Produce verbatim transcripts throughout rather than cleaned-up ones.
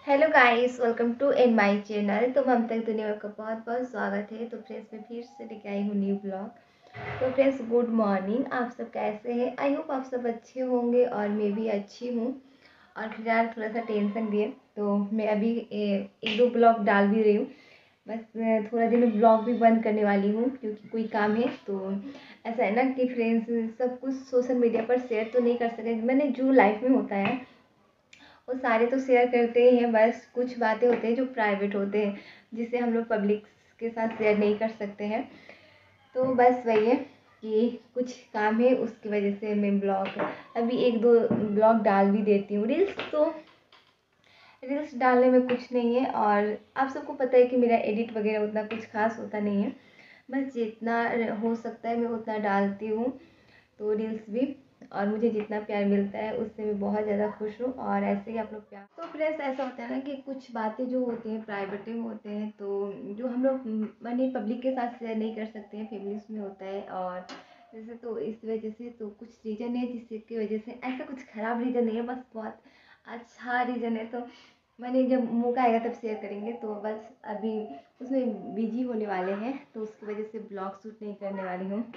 Hello guys, welcome to in my channel. तो हम तक दुनिया का बहुत बहुत स्वागत है। तो फ्रेंड्स, मैं फिर से लेके आई हूँ न्यू ब्लॉग। तो फ्रेंड्स, गुड मॉर्निंग। आप सब कैसे हैं? आई होप आप सब अच्छे होंगे और मैं भी अच्छी हूँ। और फिलहाल थोड़ा सा टेंशन भी है, तो मैं अभी ए, एक दो ब्लॉग डाल भी रही हूँ। बस थोड़ा दिन में ब्लॉग भी बंद करने वाली हूँ क्योंकि कोई काम है। तो ऐसा है ना कि फ्रेंड्स, सब कुछ सोशल मीडिया पर शेयर तो नहीं कर सके। मैंने जो लाइफ में होता है वो सारे तो शेयर करते ही हैं, बस कुछ बातें होती हैं जो प्राइवेट होते हैं, जिसे हम लोग पब्लिक के साथ शेयर नहीं कर सकते हैं। तो बस वही है कि कुछ काम है, उसकी वजह से मैं ब्लॉग अभी एक दो ब्लॉग डाल भी देती हूँ। रील्स तो रील्स डालने में कुछ नहीं है, और आप सबको पता है कि मेरा एडिट वगैरह उतना कुछ खास होता नहीं है। बस जितना हो सकता है मैं उतना डालती हूँ। तो रील्स भी, और मुझे जितना प्यार मिलता है उससे मैं बहुत ज़्यादा खुश हूँ। और ऐसे ही आप लोग प्यार। तो फ्रेंड्स, ऐसा होता है ना कि कुछ बातें जो होती हैं प्राइवेट में होते हैं, तो जो हम लोग माने पब्लिक के साथ शेयर नहीं कर सकते हैं, फैमिलीज में होता है। और जैसे तो इस वजह से तो कुछ रीज़न है जिसकी वजह से, ऐसा कुछ ख़राब रीज़न नहीं है, बस बहुत अच्छा रीज़न है। तो मैंने जब मौका आएगा तब शेयर करेंगे। तो बस अभी उसमें बिजी होने वाले हैं, तो उसकी वजह से ब्लॉग शूट नहीं करने वाली हूँ।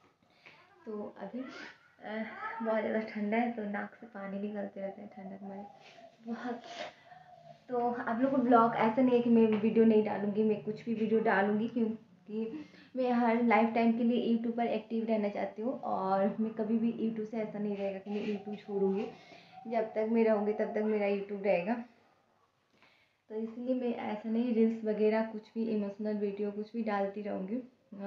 तो अभी अह, बहुत ज़्यादा ठंडा है, तो नाक से पानी निकलते रहते हैं ठंडक में बहुत। तो आप लोग को ब्लॉग ऐसा नहीं है कि मैं वीडियो नहीं डालूँगी, मैं कुछ भी वीडियो डालूँगी, क्योंकि मैं हर लाइफ टाइम के लिए यूट्यूब पर एक्टिव रहना चाहती हूँ। और मैं कभी भी यूट्यूब से ऐसा नहीं रहेगा कि मैं यूट्यूब छोड़ूँगी। जब तक मैं रहूँगी तब तक मेरा यूट्यूब रहेगा। तो इसलिए मैं ऐसा नहीं, रील्स वगैरह कुछ भी इमोशनल वीडियो कुछ भी डालती रहूँगी।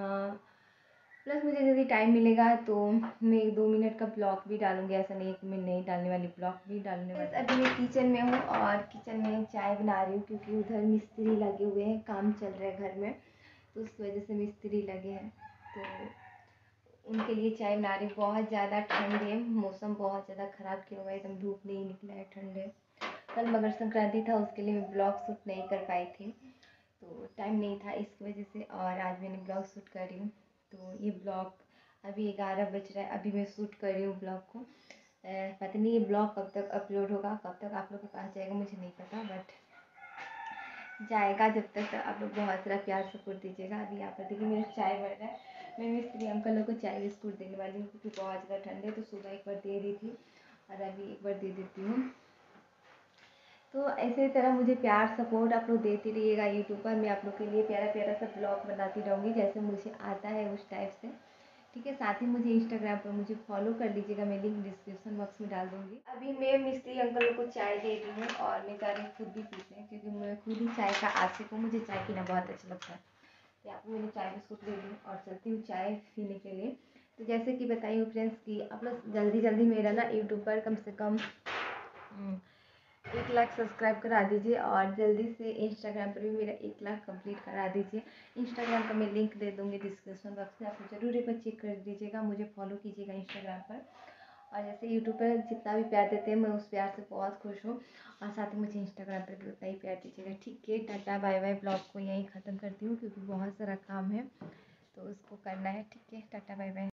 प्लस मुझे यदि टाइम मिलेगा तो मैं एक दो मिनट का ब्लॉग भी डालूंगी। ऐसा नहीं है कि मैं नहीं डालने वाली, ब्लॉग भी डालने वाली। अभी मैं किचन में हूँ और किचन में चाय बना रही हूँ, क्योंकि उधर मिस्त्री लगे हुए हैं, काम चल रहा है घर में, तो उस वजह से मिस्त्री लगे हैं। तो उनके लिए चाय बना रही हूँ। बहुत ज़्यादा ठंड है, मौसम बहुत ज़्यादा ख़राब किया हुआ है, एकदम धूप नहीं निकला है, ठंड है। कल मकर संक्रांति था, उसके लिए मैं ब्लॉग शूट नहीं कर पाई थी, तो टाइम नहीं था इसकी वजह से। और आज मैंने ब्लॉग शूट कर रही हूँ। तो ये ब्लॉग अभी ग्यारह बज रहा है, अभी मैं शूट कर रही हूँ ब्लॉग को। पता नहीं ये ब्लॉग कब तक अपलोड होगा, कब तक आप लोग के पास जाएगा मुझे नहीं पता, बट जाएगा। जब तक आप लोग बहुत सारा प्यार सपोर्ट दीजिएगा। अभी यहाँ पर देखिए मेरा चाय बन रहा है। मैं मिस्त्री अंकल लोग को चाय बिस्कुट देने वाली हूँ, क्योंकि बहुत ज़्यादा ठंड है। तो सुबह एक बार दे दी थी और अभी एक बार दे देती हूँ। तो ऐसे तरह मुझे प्यार सपोर्ट आप लोग देते रहिएगा यूट्यूब पर। मैं आप लोग के लिए प्यारा प्यारा सा ब्लॉग बनाती रहूँगी, जैसे मुझे आता है उस टाइप से। ठीक है, साथ ही मुझे इंस्टाग्राम पर मुझे फॉलो कर लीजिएगा, मैं लिंक डिस्क्रिप्शन बॉक्स में डाल दूँगी। अभी मैं मिस्त्री अंकल को चाय दे दी हूँ और मैं जा रही हूँ खुद भी पीते हैं, क्योंकि मैं खुद ही चाय का आशिक हूँ, मुझे चाय पीना बहुत अच्छा लगता है। तो यहाँ पर मैंने चाय बिस्कुट दे दी और चलती हूँ चाय पीने के लिए। तो जैसे कि बताई हूँ फ्रेंड्स कि आप लोग जल्दी जल्दी मेरा ना यूट्यूब पर कम से कम एक लाख सब्सक्राइब करा दीजिए, और जल्दी से इंस्टाग्राम पर भी मेरा एक लाख कंप्लीट करा दीजिए। इंस्टाग्राम का मैं लिंक दे दूँगी डिस्क्रिप्शन बॉक्स में, आप ज़रूर एक बार चेक कर दीजिएगा, मुझे फॉलो कीजिएगा इंस्टाग्राम पर। और जैसे यूट्यूब पर जितना भी प्यार देते हैं, मैं उस प्यार से बहुत खुश हूँ। और साथ ही मुझे इंस्टाग्राम पर भी उतना ही प्यार दीजिएगा। ठीक है, टाटा बाय बाय। ब्लॉग को यहीं ख़त्म करती हूँ क्योंकि बहुत सारा काम है तो उसको करना है। ठीक है, टाटा बाय बाय।